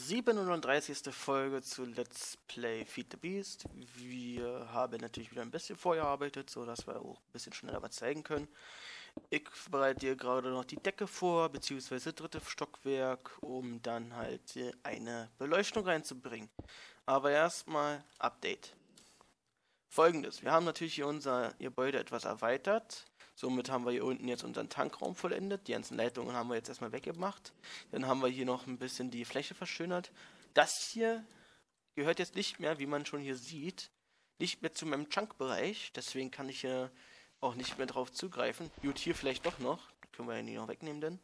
37. Folge zu Let's Play Feed the Beast. Wir haben natürlich wieder ein bisschen vorgearbeitet, sodass wir auch ein bisschen schneller was zeigen können. Ich bereite hier gerade noch die Decke vor, beziehungsweise dritte Stockwerk, um dann halt eine Beleuchtung reinzubringen. Aber erstmal Update. Folgendes, wir haben natürlich hier unser Gebäude etwas erweitert. Somit haben wir hier unten jetzt unseren Tankraum vollendet. Die ganzen Leitungen haben wir jetzt erstmal weggemacht. Dann haben wir hier noch ein bisschen die Fläche verschönert. Das hier gehört jetzt nicht mehr, wie man schon hier sieht, nicht mehr zu meinem Chunk-Bereich. Deswegen kann ich hier auch nicht mehr drauf zugreifen. Gut, hier vielleicht doch noch. Können wir ja nie noch wegnehmen, denn.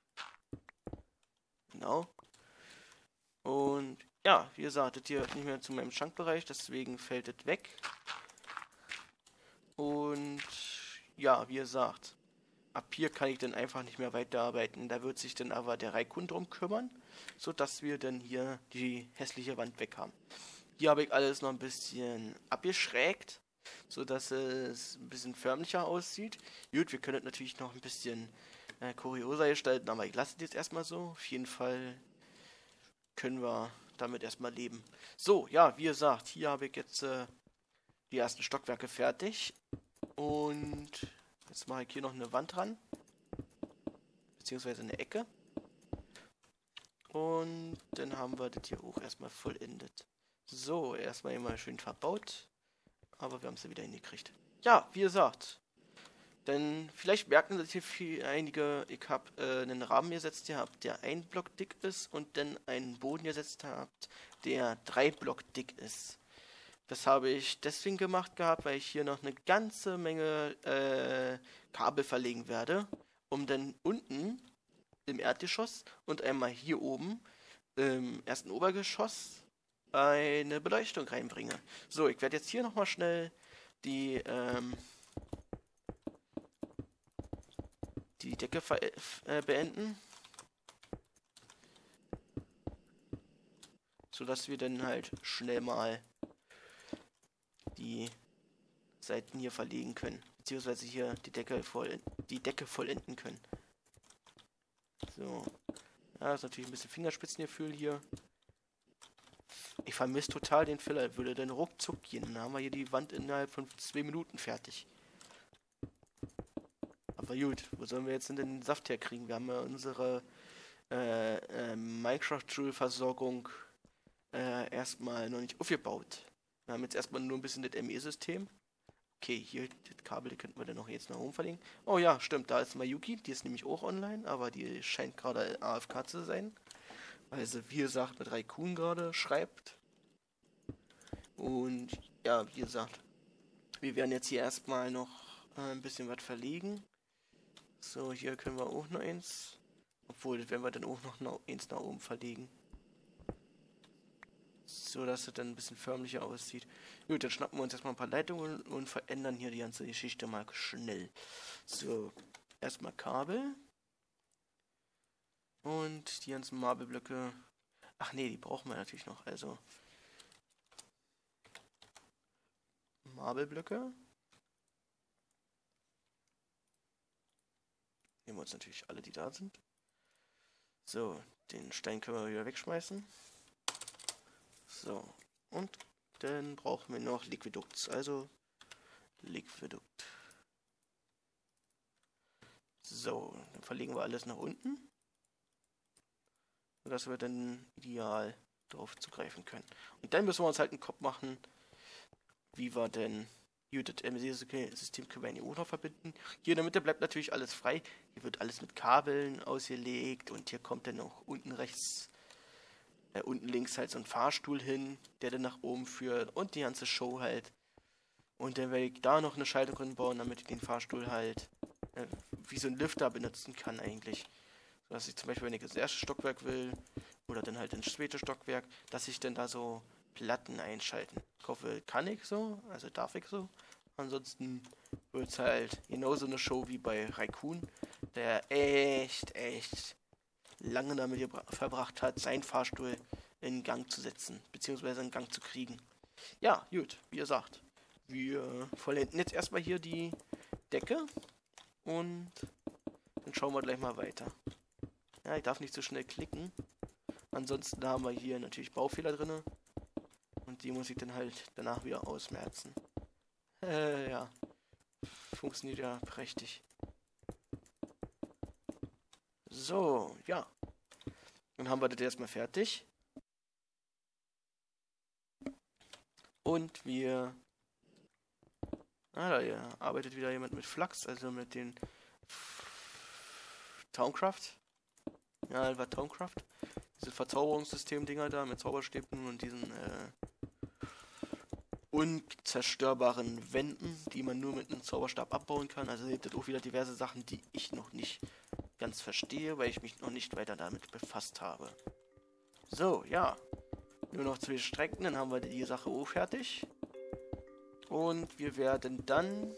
Genau. Und ja, wie gesagt, das hier gehört nicht mehr zu meinem Chunk-Bereich. Deswegen fällt es weg. Und ja, wie gesagt, ab hier kann ich dann einfach nicht mehr weiterarbeiten. Da wird sich dann aber der Raikun drum kümmern, sodass wir dann hier die hässliche Wand weg haben. Hier habe ich alles noch ein bisschen abgeschrägt, sodass es ein bisschen förmlicher aussieht. Gut, wir können es natürlich noch ein bisschen kurioser gestalten, aber ich lasse es jetzt erstmal so. Auf jeden Fall können wir damit erstmal leben. So, ja, wie gesagt, hier habe ich jetzt die ersten Stockwerke fertig. Und jetzt mache ich hier noch eine Wand dran. Beziehungsweise eine Ecke. Und dann haben wir das hier auch erstmal vollendet. So, erstmal immer schön verbaut. Aber wir haben es ja wieder hingekriegt. Ja, wie gesagt. Denn vielleicht merken das hier einige, ich habe einen Rahmen gesetzt gehabt, der 1 Block dick ist. Und dann einen Boden gesetzt habt, der 3 Block dick ist. Das habe ich deswegen gemacht gehabt, weil ich hier noch eine ganze Menge Kabel verlegen werde, um dann unten im Erdgeschoss und einmal hier oben im ersten Obergeschoss eine Beleuchtung reinbringe. So, ich werde jetzt hier nochmal schnell die Decke beenden, sodass wir dann halt schnell mal die Seiten hier verlegen können, beziehungsweise hier die Decke vollenden können. So, ja, ist natürlich ein bisschen Fingerspitzengefühl hier. Ich vermisse total den Filler, würde dann ruckzuck gehen. Dann haben wir hier die Wand innerhalb von 2 Minuten fertig. Aber gut, wo sollen wir jetzt denn den Saft herkriegen? Wir haben ja unsere Minecraft-Joule-Versorgung erstmal noch nicht aufgebaut. Wir haben jetzt erstmal nur ein bisschen das ME-System. Okay, hier, das Kabel, die könnten wir dann noch jetzt nach oben verlegen. Oh ja, stimmt, da ist Mayuki, die ist nämlich auch online, aber die scheint gerade AFK zu sein. Weil sie, wie gesagt, mit Raikun gerade schreibt. Und ja, wie gesagt, wir werden jetzt hier erstmal noch ein bisschen was verlegen. So, hier können wir auch noch eins. Obwohl, das werden wir dann auch noch eins nach oben verlegen. So, dass es dann ein bisschen förmlicher aussieht. Gut, dann schnappen wir uns erstmal ein paar Leitungen und verändern hier die ganze Geschichte mal schnell. So, erstmal Kabel. Und die ganzen Marble-Blöcke. Ach nee, die brauchen wir natürlich noch. Also, Marble-Blöcke. Nehmen wir uns natürlich alle, die da sind. So, den Stein können wir wieder wegschmeißen. So, und dann brauchen wir noch Liquidukt, also Liquidukt. So, dann verlegen wir alles nach unten, sodass wir dann ideal drauf zugreifen können. Und dann müssen wir uns halt einen Kopf machen, wie wir denn das MSC-System können wir in die auch noch verbinden. Hier in der Mitte bleibt natürlich alles frei. Hier wird alles mit Kabeln ausgelegt und hier kommt dann auch unten rechts unten links halt so ein Fahrstuhl hin, der dann nach oben führt und die ganze Show halt. Und dann werde ich da noch eine Schaltung hinbauen, damit ich den Fahrstuhl halt wie so ein Lifter benutzen kann eigentlich. So dass ich zum Beispiel, wenn ich das erste Stockwerk will oder dann halt ins zweite Stockwerk, dass ich dann da so Platten einschalten. Ich hoffe, kann ich so, also darf ich so. Ansonsten wird es halt genauso eine Show wie bei Raikun, der echt lange damit verbracht hat, seinen Fahrstuhl in Gang zu setzen, beziehungsweise in Gang zu kriegen. Ja, gut, wie gesagt, wir vollenden jetzt erstmal hier die Decke und dann schauen wir gleich mal weiter. Ja, ich darf nicht so schnell klicken, Ansonsten haben wir hier natürlich Baufehler drin. Und die muss ich dann halt danach wieder ausmerzen. Ja. Funktioniert ja prächtig. So, ja. Dann haben wir das erstmal fertig. Und wir... da arbeitet wieder jemand mit Flux, also mit den Towncraft. Ja, das war Towncraft. Diese Verzauberungssystem-Dinger da mit Zauberstäben und diesen unzerstörbaren Wänden, die man nur mit einem Zauberstab abbauen kann. Also gibt es auch wieder diverse Sachen, die ich noch nicht ganz verstehe, weil ich mich noch nicht weiter damit befasst habe. So, ja. Nur noch 2 Strecken, dann haben wir die Sache auch fertig. Und wir werden dann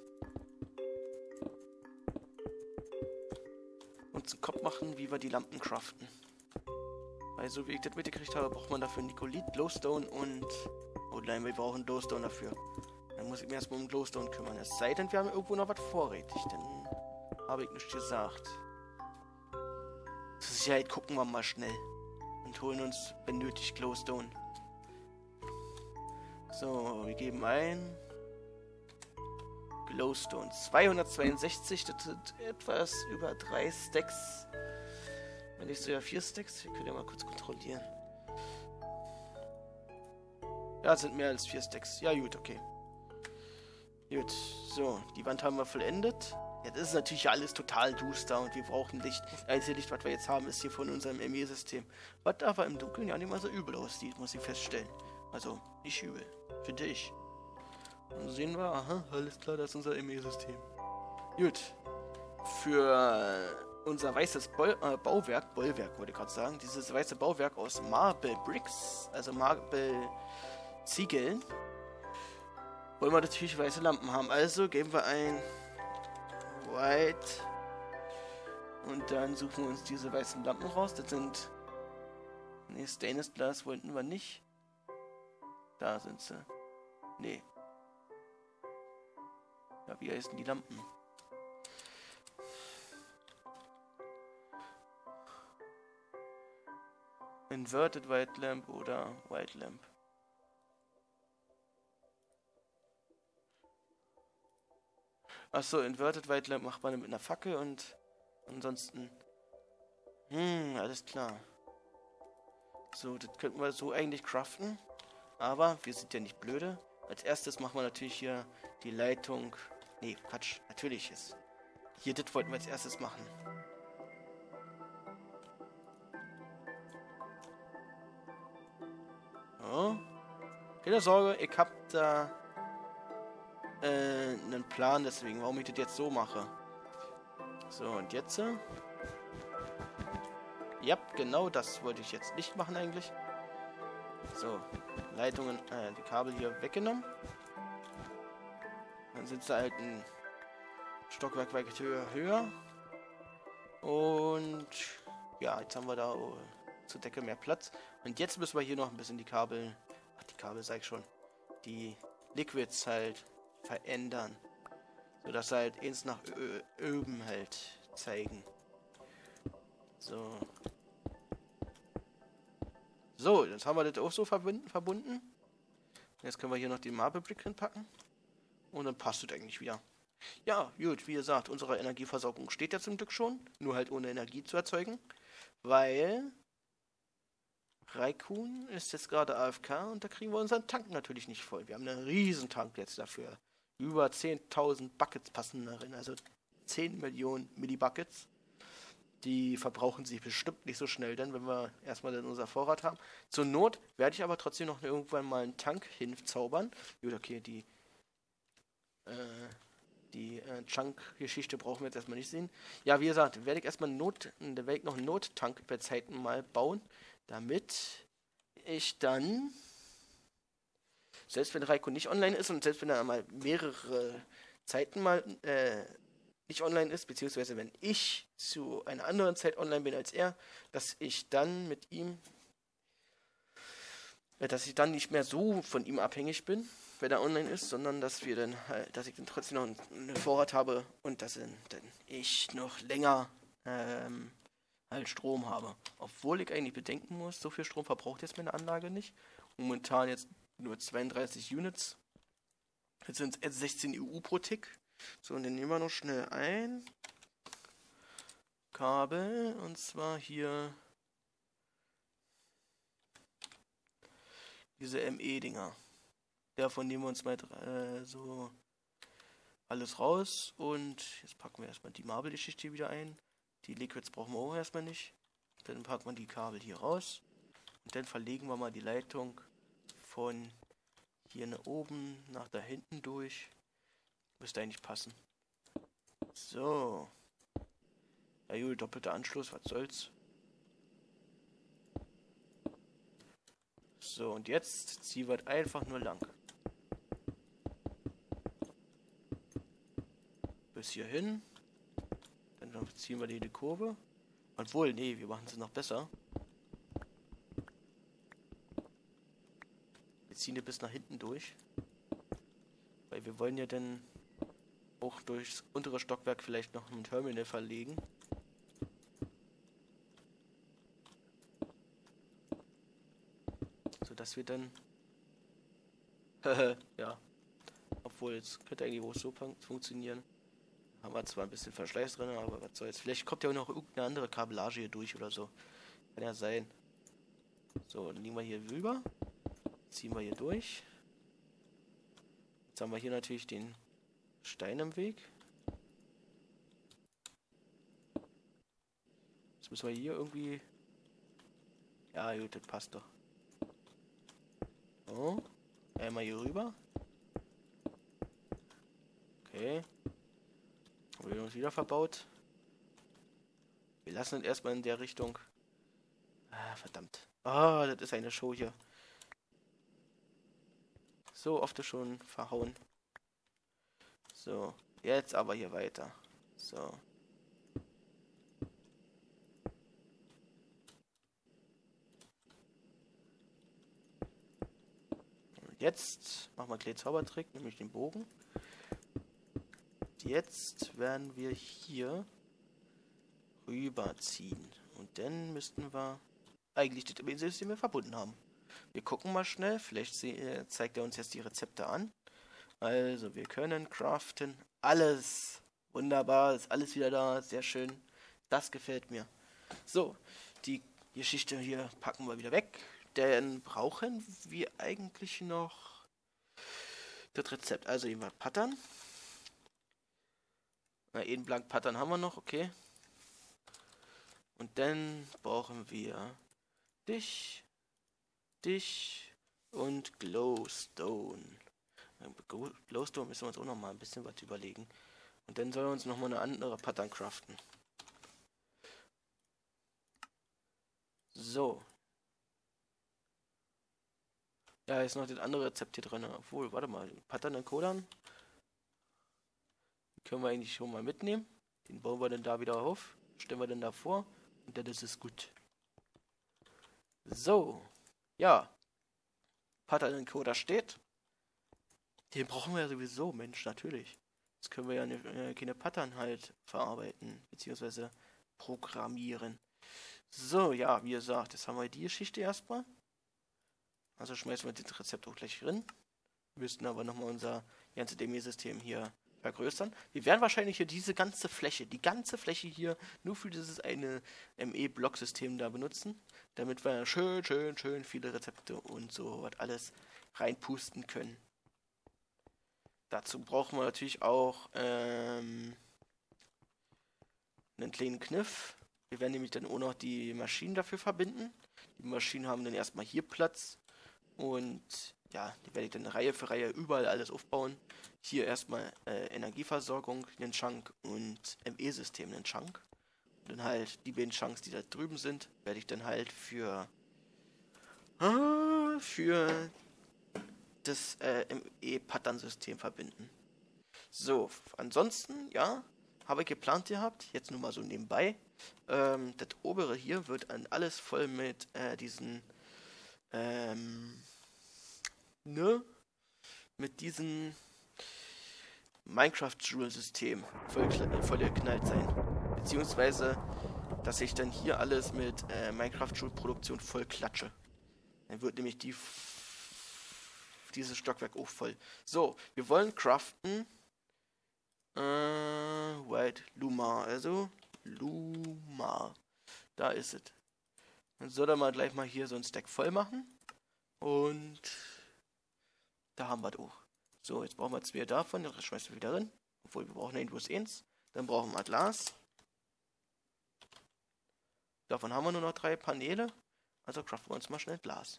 uns einen Kopf machen, wie wir die Lampen craften. Weil so wie ich das mitgekriegt habe, braucht man dafür Nikolit, Glowstone und... Oh nein, wir brauchen Glowstone dafür. Dann muss ich mir erstmal um Glowstone kümmern. Es sei denn, wir haben irgendwo noch was vorrätig. Dann habe ich nichts gesagt. Zur Sicherheit gucken wir mal schnell. Und holen uns, wenn nötig, Glowstone. So, wir geben ein... Glowstone 262, das sind etwas über 3 Stacks. Wenn nicht sogar 4 Stacks. Wir können ja mal kurz kontrollieren. Ja, es sind mehr als 4 Stacks. Ja, gut, okay. Gut, so, die Wand haben wir vollendet. Ja, das ist natürlich alles total duster und wir brauchen Licht. Das einzige Licht, was wir jetzt haben, ist hier von unserem ME-System. Was aber im Dunkeln ja nicht mal so übel aussieht, muss ich feststellen. Also, nicht übel. Für dich. Und sehen wir, aha, alles klar, das ist unser ME-System. Gut. Für unser weißes Bollwerk wollte ich gerade sagen, dieses weiße Bauwerk aus Marble Bricks, also Marble Ziegeln, wollen wir natürlich weiße Lampen haben. Also geben wir ein White und dann suchen wir uns diese weißen Lampen raus. Das sind... Ne, Stainless Glass wollten wir nicht. Da sind sie. Nee. Ja, wie heißen die Lampen? Inverted White Lamp oder White Lamp. Achso, Inverted White Lamp macht man mit einer Fackel und ansonsten... alles klar. So, das könnten wir so eigentlich craften. Aber wir sind ja nicht blöde. Als erstes machen wir natürlich hier die Leitung... Nee, Quatsch. Natürlich ist... Hier, das wollten wir als erstes machen. So. Keine Sorge, ich hab da... einen Plan, deswegen, warum ich das jetzt so mache. So, und jetzt... Ja, genau das wollte ich jetzt nicht machen eigentlich. So, Leitungen, die Kabel hier weggenommen. Dann sind sie halt ein Stockwerk weit höher. Und ja, jetzt haben wir da zur Decke mehr Platz. Und jetzt müssen wir hier noch ein bisschen die Kabel... Ach, die Kabel sag ich schon. Die Liquids halt verändern. Sodass sie halt eins nach oben halt zeigen. So. So, jetzt haben wir das auch so verbunden. Jetzt können wir hier noch die Marble Brick hinpacken. Und dann passt es eigentlich wieder. Ja, gut, wie gesagt, unsere Energieversorgung steht ja zum Glück schon. Nur halt ohne Energie zu erzeugen. Weil Raikun ist jetzt gerade AFK und da kriegen wir unseren Tank natürlich nicht voll. Wir haben einen riesen Tank jetzt dafür. Über 10.000 Buckets passen darin. Also 10 Millionen Millibuckets. Die verbrauchen sich bestimmt nicht so schnell, denn wenn wir erstmal dann unser Vorrat haben. Zur Not werde ich aber trotzdem noch irgendwann mal einen Tank hinzaubern. Gut, okay, die Chunk-Geschichte brauchen wir jetzt erstmal nicht sehen. Ja, wie gesagt, werde ich erstmal noch einen Nottank über Zeiten mal bauen, damit ich dann, selbst wenn Raiko nicht online ist und selbst wenn er mal mehrere Zeiten mal nicht online ist, beziehungsweise wenn ich zu einer anderen Zeit online bin als er, dass ich dann mit ihm, dass ich dann nicht mehr so von ihm abhängig bin, wenn er online ist, sondern dass wir dann halt, dass ich dann trotzdem noch einen Vorrat habe und dass dann ich noch länger halt Strom habe. Obwohl ich eigentlich bedenken muss, so viel Strom verbraucht jetzt meine Anlage nicht. Momentan jetzt nur 32 Units. Jetzt sind es 16 EU pro Tick. So, und dann nehmen wir noch schnell ein Kabel, und zwar hier diese ME-Dinger. Davon nehmen wir uns mal so alles raus, und jetzt packen wir erstmal die Marble-Geschichte wieder ein. Die Liquids brauchen wir auch erstmal nicht. Dann packen wir die Kabel hier raus und dann verlegen wir mal die Leitung von hier nach oben nach da hinten durch. Müsste eigentlich passen. So. Ja gut, doppelter Anschluss, was soll's. So, und jetzt ziehen wir einfach nur lang. Bis hierhin. Dann ziehen wir die Kurve. Obwohl, nee, wir machen es noch besser. Wir ziehen die bis nach hinten durch. Weil wir wollen ja dann auch durchs untere Stockwerk vielleicht noch ein Terminal verlegen. Sodass wir dann... ja. Obwohl, jetzt könnte eigentlich auch so funktionieren. Haben wir zwar ein bisschen Verschleiß drin, aber was soll's. Vielleicht kommt ja auch noch irgendeine andere Kabellage hier durch oder so. Kann ja sein. So, dann liegen wir hier rüber. Ziehen wir hier durch. Jetzt haben wir hier natürlich den Stein im Weg. Jetzt müssen wir hier irgendwie... Ja, gut, das passt doch. So. Einmal hier rüber. Okay. Haben wir uns wieder verbaut. Wir lassen es erstmal in der Richtung. Ah, verdammt. Ah, das ist eine Show hier. So oft schon verhauen. So, jetzt aber hier weiter. So. Und jetzt machen wir einen kleinen Zaubertrick, nämlich den Bogen. Jetzt werden wir hier rüberziehen. Und dann müssten wir eigentlich das System verbunden haben. Wir gucken mal schnell. Vielleicht zeigt er uns jetzt die Rezepte an. Also, wir können craften. Alles. Wunderbar. Ist alles wieder da. Sehr schön. Das gefällt mir. So, die Geschichte hier packen wir wieder weg. Dann brauchen wir eigentlich noch das Rezept. Also, immer Pattern. Einen Blank Pattern haben wir noch, okay. Und dann brauchen wir dich und Glowstone. Glowstone müssen wir uns auch noch mal ein bisschen was überlegen. Und dann sollen wir uns noch mal eine andere Pattern craften. So. Ja, ist noch das andere Rezept hier drin. Obwohl, warte mal, Pattern und Codern können wir eigentlich schon mal mitnehmen. Den bauen wir dann da wieder auf. Stellen wir dann da vor. Und dann ist es gut. So. Ja. Pattern-Encoder steht. Den brauchen wir ja sowieso, Mensch, natürlich. Jetzt können wir ja keine Pattern halt verarbeiten. Beziehungsweise programmieren. So, ja, wie gesagt, jetzt haben wir die Geschichte erstmal. Also schmeißen wir das Rezept auch gleich drin. Wir müssten aber nochmal unser ganzes DME-System hier vergrößern. Wir werden wahrscheinlich hier die ganze Fläche hier nur für dieses eine ME-Block-System da benutzen, damit wir schön viele Rezepte und so was alles reinpusten können. Dazu brauchen wir natürlich auch einen kleinen Kniff. Wir werden nämlich dann auch noch die Maschinen dafür verbinden. Die Maschinen haben dann erstmal hier Platz und ja, die werde ich dann Reihe für Reihe überall alles aufbauen. Hier erstmal Energieversorgung, einen Chunk, und ME-System, einen Chunk. Und dann halt die beiden Chunks, die da drüben sind, werde ich dann halt für das ME-Pattern-System verbinden. So, ansonsten, ja, habe ich geplant gehabt, jetzt nur mal so nebenbei. Das obere hier wird dann alles voll mit diesen mit diesem Minecraft-Joule-System voll geknallt sein. Beziehungsweise dass ich dann hier alles mit Minecraft-Schulproduktion voll klatsche. Dann wird nämlich dieses Stockwerk auch voll. So, wir wollen craften. White Lumar, also Lumar. Da ist es. Dann soll er mal gleich mal hier so ein Stack voll machen. Und da haben wir es auch. So, jetzt brauchen wir 2 davon. Das schmeißen wir wieder rein. Obwohl, wir brauchen ja bloß 1. Dann brauchen wir Glas. Davon haben wir nur noch 3 Paneele. Also craften wir uns mal schnell Glas.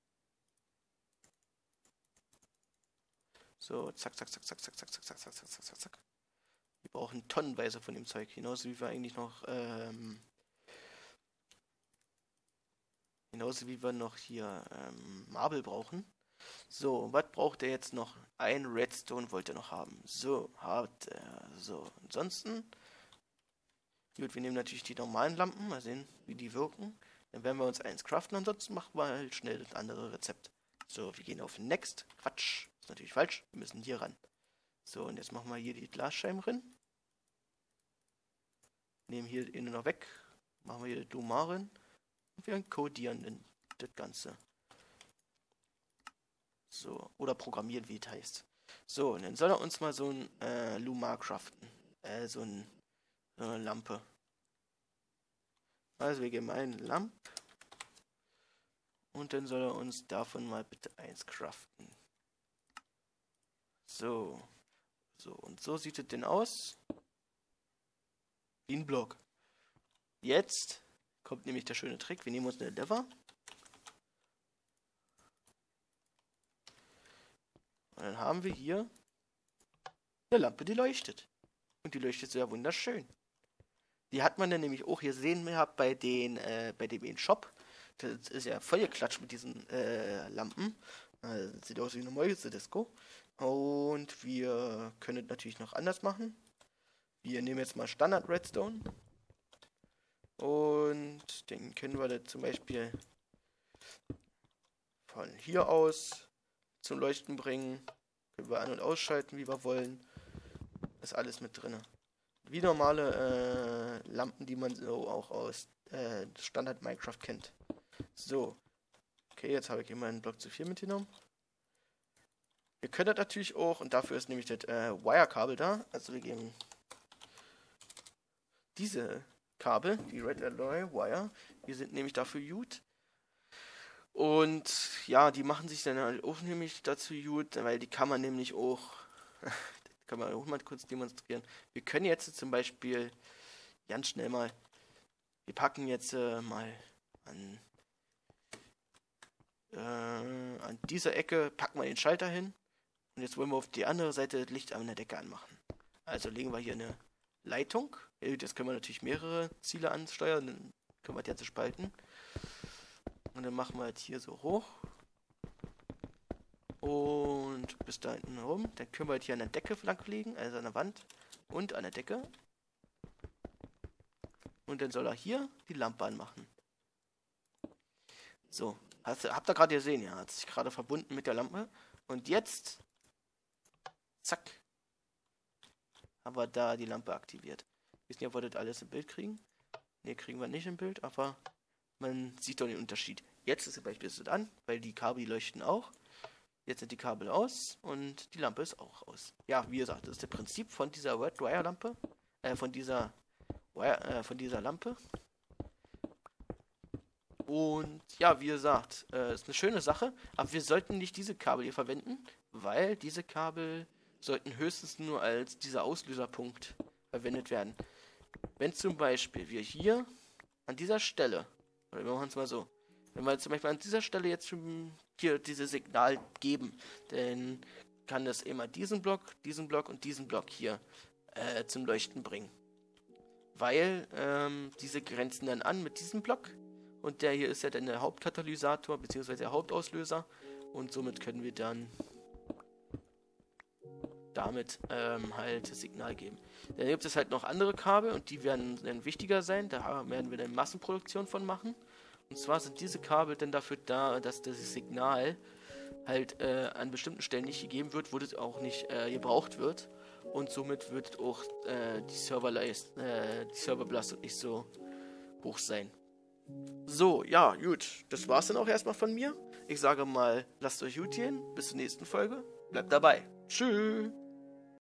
So, zack, zack, zack, zack, zack, zack, zack, zack, zack, zack, zack, zack. Wir brauchen tonnenweise von dem Zeug. Genauso wie wir eigentlich noch, hier Marble brauchen. So, was braucht er jetzt noch? Ein Redstone wollte er noch haben. So, hat er. So, ansonsten. Gut, wir nehmen natürlich die normalen Lampen. Mal sehen, wie die wirken. Dann werden wir uns eins craften. Ansonsten machen wir halt schnell das andere Rezept. So, wir gehen auf Next. Quatsch. Ist natürlich falsch. Wir müssen hier ran. So, und jetzt machen wir hier die Glasscheiben rein. Nehmen hier innen noch weg. Machen wir hier die Lumar rein. Und wir codieren das Ganze. So, oder programmieren, wie es heißt. So, und dann soll er uns mal so ein Lumar craften. So eine Lampe. Also wir geben eine Lampe. Und dann soll er uns davon mal bitte eins craften. So. So, und so sieht es denn aus. Wie ein Block. Jetzt kommt nämlich der schöne Trick. Wir nehmen uns eine Lever. Und dann haben wir hier eine Lampe, die leuchtet. Und die leuchtet sehr wunderschön. Die hat man dann nämlich auch hier sehen gehabt bei dem Shop. Das ist ja voll geklatscht mit diesen Lampen. Sieht aus wie eine Mäuse-Disco. Und wir können es natürlich noch anders machen. Wir nehmen jetzt mal Standard Redstone. Und den können wir dann zum Beispiel von hier aus zum Leuchten bringen. Können wir an- und ausschalten, wie wir wollen. Ist alles mit drin. Wie normale Lampen, die man so auch aus Standard Minecraft kennt. So. Okay, jetzt habe ich immer einen Block zu 4 mitgenommen. Wir können das natürlich auch, und dafür ist nämlich das Wire-Kabel da. Also wir geben diese Kabel, die Red Alloy Wire, die sind nämlich dafür gut. Und ja, die machen sich dann halt auch nämlich dazu gut, weil die kann man nämlich auch, kann man auch mal kurz demonstrieren. Wir können jetzt zum Beispiel ganz schnell mal, wir packen jetzt mal an dieser Ecke, packen wir den Schalter hin. Und jetzt wollen wir auf die andere Seite das Licht an der Decke anmachen. Also legen wir hier eine Leitung. Jetzt können wir natürlich mehrere Ziele ansteuern. Dann können wir die jetzt spalten. Und dann machen wir jetzt hier so hoch. Und bis da hinten rum. Dann können wir jetzt hier an der Decke lang legen. Also an der Wand und an der Decke. Und dann soll er hier die Lampe anmachen. So. Habt ihr gerade gesehen? Ja, hat sich gerade verbunden mit der Lampe. Und jetzt zack, haben wir da die Lampe aktiviert. Ich weiß nicht, ob wir das alles im Bild kriegen. Ne, kriegen wir nicht im Bild, aber man sieht doch den Unterschied. Jetzt ist zum Beispiel das an, weil die Kabel leuchten auch. Jetzt sind die Kabel aus und die Lampe ist auch aus. Ja, wie gesagt, das ist das Prinzip von dieser Red Wire Lampe. Von dieser Lampe. Und ja, wie gesagt, ist eine schöne Sache, aber wir sollten nicht diese Kabel hier verwenden, weil diese Kabel sollten höchstens nur als dieser Auslöserpunkt verwendet werden. Wenn zum Beispiel wir hier an dieser Stelle, oder wir machen es mal so, wenn wir zum Beispiel an dieser Stelle jetzt schon hier dieses Signal geben, dann kann das immer diesen Block und diesen Block hier zum Leuchten bringen. Weil diese grenzen dann an mit diesem Block. Und der hier ist ja dann der Hauptkatalysator bzw. der Hauptauslöser. Und somit können wir dann damit halt das Signal geben. Dann gibt es halt noch andere Kabel und die werden dann wichtiger sein. Da werden wir dann Massenproduktion von machen. Und zwar sind diese Kabel dann dafür da, dass das Signal halt an bestimmten Stellen nicht gegeben wird, wo das auch nicht gebraucht wird. Und somit wird auch die Serverbelastung nicht so hoch sein. So, ja, gut. Das war's dann auch erstmal von mir. Ich sage mal, lasst euch gut gehen. Bis zur nächsten Folge. Bleibt dabei. Tschüss.